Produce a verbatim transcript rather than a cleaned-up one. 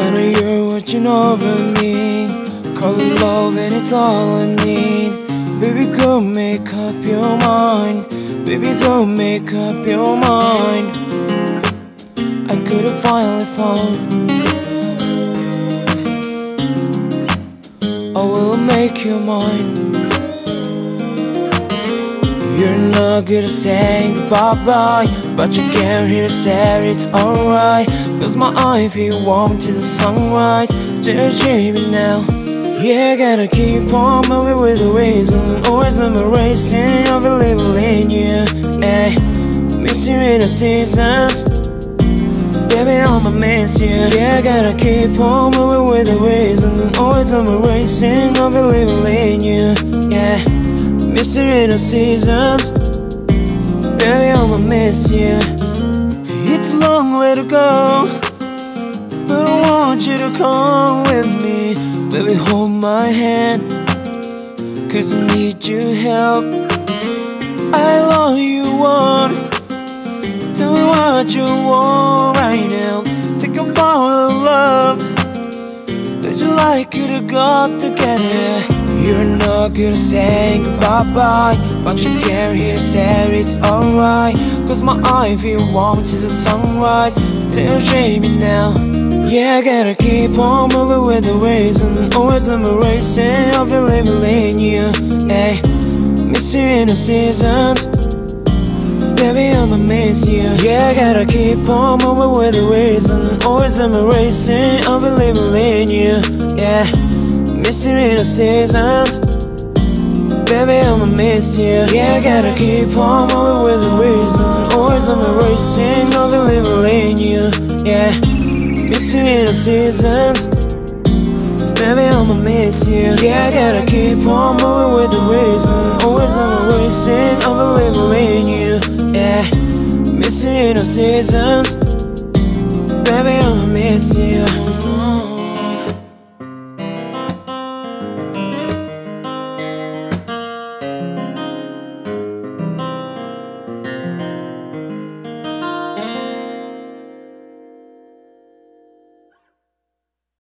I know you're watching over me. Call it love and it's all I need. Baby girl, make up your mind. Baby girl, make up your mind. I couldn't finally found. I will make you mine. You're not good at saying bye-bye, but you can't hear say it's alright. Cause my eye feel warm to the sunrise. Still dreaming now. Yeah, gotta keep on moving with the reason. Always I'm racing, I believe in you. Ay, miss you in the seasons. Baby, I'ma miss you. Yeah, gotta keep on moving with the reason. Always I'm racing, I believe in you. Yeah, miss you in the seasons. Baby, I'ma miss you. It's a long way to go, but I want you to come with me. Baby, hold my hand, cause I need your help. I love you, want. Tell me what you want right now. Think about the love that you like you to go together. You're not good at saying bye-bye, but you can't hear say it's alright. Cause my eye feel warm to the sunrise. Still dreaming now. Yeah, I gotta keep on moving with the reason. Always I'm racing, I believe in you. Hey, miss you in the seasons. Baby, I'ma miss you. Yeah, I gotta keep on moving with the reason. Always I'm racing, I believe in you. Yeah, miss you in the seasons. Baby, I'ma miss you. Yeah, I gotta keep on moving with the reason. Always I'm racing, I believe in you. Yeah, miss you in the seasons. Baby, I'ma miss you. Yeah, I gotta keep on moving with the reason. Always I'm racing, I believe in you. Yeah, miss you in the seasons. Baby, I'ma miss you.